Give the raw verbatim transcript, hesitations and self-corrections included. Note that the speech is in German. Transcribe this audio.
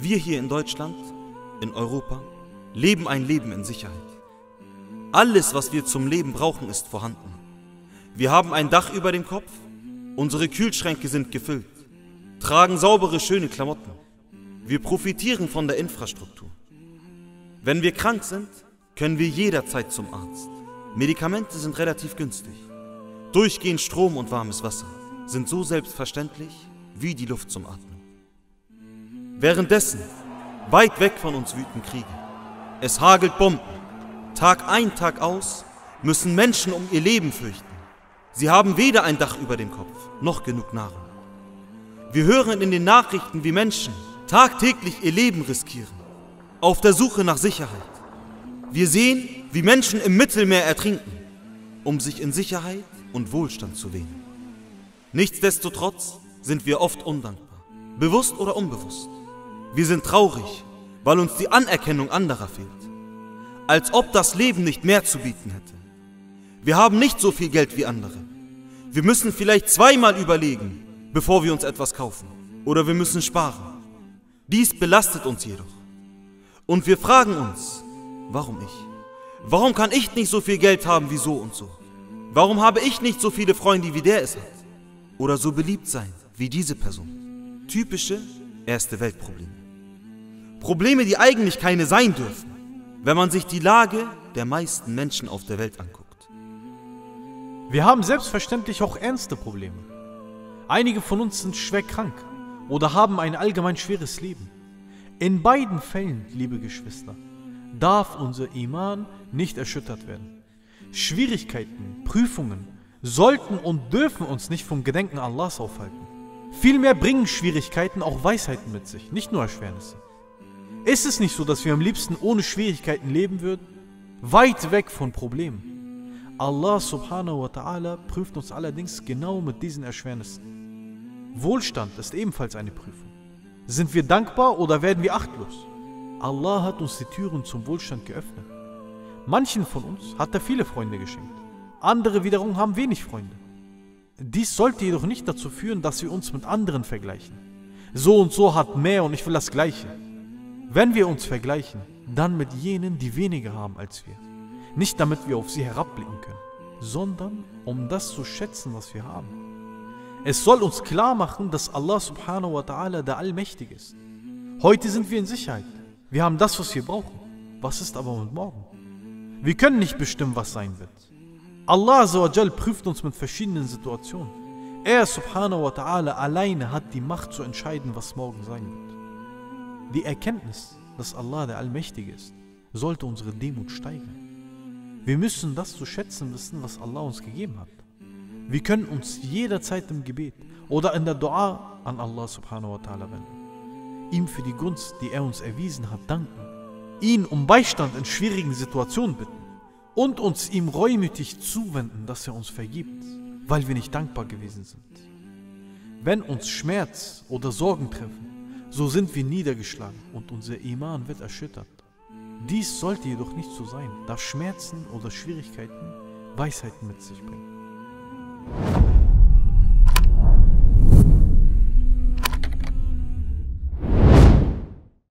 Wir hier in Deutschland, in Europa, leben ein Leben in Sicherheit. Alles, was wir zum Leben brauchen, ist vorhanden. Wir haben ein Dach über dem Kopf, unsere Kühlschränke sind gefüllt, tragen saubere, schöne Klamotten. Wir profitieren von der Infrastruktur. Wenn wir krank sind, können wir jederzeit zum Arzt. Medikamente sind relativ günstig. Durchgehend Strom und warmes Wasser sind so selbstverständlich wie die Luft zum Atmen. Währenddessen, weit weg von uns wüten Kriege. Es hagelt Bomben. Tag ein, Tag aus müssen Menschen um ihr Leben fürchten. Sie haben weder ein Dach über dem Kopf, noch genug Nahrung. Wir hören in den Nachrichten, wie Menschen tagtäglich ihr Leben riskieren, auf der Suche nach Sicherheit. Wir sehen, wie Menschen im Mittelmeer ertrinken, um sich in Sicherheit und Wohlstand zu wähnen. Nichtsdestotrotz sind wir oft undankbar, bewusst oder unbewusst. Wir sind traurig, weil uns die Anerkennung anderer fehlt, als ob das Leben nicht mehr zu bieten hätte. Wir haben nicht so viel Geld wie andere. Wir müssen vielleicht zweimal überlegen, bevor wir uns etwas kaufen, oder wir müssen sparen. Dies belastet uns jedoch. Und wir fragen uns, warum ich? Warum kann ich nicht so viel Geld haben wie so und so? Warum habe ich nicht so viele Freunde, wie der es hat? Oder so beliebt sein wie diese Person? Typische Erste-Welt-Probleme. Probleme, die eigentlich keine sein dürfen, wenn man sich die Lage der meisten Menschen auf der Welt anguckt. Wir haben selbstverständlich auch ernste Probleme. Einige von uns sind schwer krank oder haben ein allgemein schweres Leben. In beiden Fällen, liebe Geschwister, darf unser Iman nicht erschüttert werden. Schwierigkeiten, Prüfungen sollten und dürfen uns nicht vom Gedenken Allahs aufhalten. Vielmehr bringen Schwierigkeiten auch Weisheiten mit sich, nicht nur Erschwernisse. Ist es nicht so, dass wir am liebsten ohne Schwierigkeiten leben würden? Weit weg von Problemen. Allah subhanahu wa ta'ala prüft uns allerdings genau mit diesen Erschwernissen. Wohlstand ist ebenfalls eine Prüfung. Sind wir dankbar oder werden wir achtlos? Allah hat uns die Türen zum Wohlstand geöffnet. Manchen von uns hat er viele Freunde geschenkt. Andere wiederum haben wenig Freunde. Dies sollte jedoch nicht dazu führen, dass wir uns mit anderen vergleichen. So und so hat mehr und ich will das Gleiche. Wenn wir uns vergleichen, dann mit jenen, die weniger haben als wir. Nicht damit wir auf sie herabblicken können, sondern um das zu schätzen, was wir haben. Es soll uns klar machen, dass Allah subhanahu wa ta'ala der Allmächtige ist. Heute sind wir in Sicherheit. Wir haben das, was wir brauchen. Was ist aber mit morgen? Wir können nicht bestimmen, was sein wird. Allah azza wa jal prüft uns mit verschiedenen Situationen. Er subhanahu wa ta'ala alleine hat die Macht zu entscheiden, was morgen sein wird. Die Erkenntnis, dass Allah der Allmächtige ist, sollte unsere Demut steigern. Wir müssen das zu schätzen wissen, was Allah uns gegeben hat. Wir können uns jederzeit im Gebet oder in der Dua an Allah subhanahu wa ta'ala wenden. Ihm für die Gunst, die er uns erwiesen hat, danken. Ihn um Beistand in schwierigen Situationen bitten. Und uns ihm reumütig zuwenden, dass er uns vergibt, weil wir nicht dankbar gewesen sind. Wenn uns Schmerz oder Sorgen treffen, so sind wir niedergeschlagen und unser Iman wird erschüttert. Dies sollte jedoch nicht so sein, da Schmerzen oder Schwierigkeiten Weisheiten mit sich bringen.